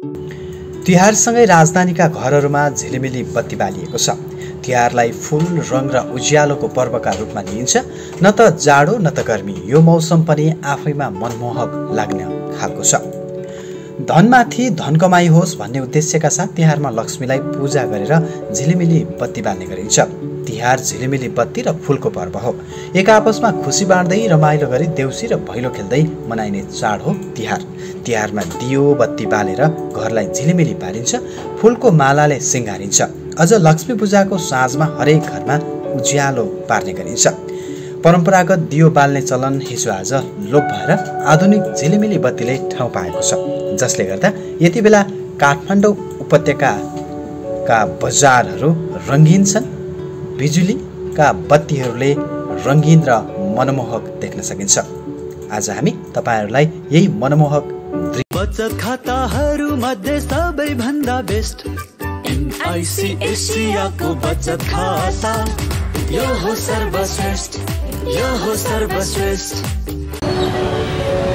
तिहारसँगै राजधानीका घरहरूमा झिलिमिली बत्ती बालिएको छ। तिहारलाई फूल, रङ र उज्यालोको पर्वका रूपमा लिइन्छ। न त जाडो न त गर्मी, यो मौसम पनि आफैमा मनमोहक लाग्ने खालको छ। धनमाथि धन कमाई होस् भन्ने उद्देश्यका साथ तिहारमा लक्ष्मीलाई पूजा गरेर झिलिमिली बत्ती बाल्ने गरिन्छ। तिहार झिलिमिली बत्ती र फूलको पर्व हो। एक आपसमा खुसी बाँड्दै रमाइलो गरी देउसी र भैलो खेल्दै मनाइने चाड हो तिहार। तिहारमा दियो बत्ती बालेर घरलाई झिलिमिली पारिन्छ, फूलको मालाले सिँगारिन्छ। अझ लक्ष्मी पूजाको साँझमा हरेक घरमा उज्यालो पार्ने गरिन्छ। परम्परागत दियो बाल्ने चलन हिजोआज लोप भएर आधुनिक झिलिमिली बत्तीले ठाउँ पाएको छ, जसले गर्दा यति बेला काठमाडौँ उपत्यकाका बजारहरू रङ्गीन छन्। बिजुलीका बत्तीहरूले रङ्गीन र मनमोहक देख्न सकिन्छ। आज हामी तपाईहरुलाई यही मनमोहक बचत खाताहरू मध्ये सबैभन्दा बेस्ट NIC एसियाको बचत खाता, यो हो सर्वश्रेष्ठ, यो हो सर्वश्रेष्ठ।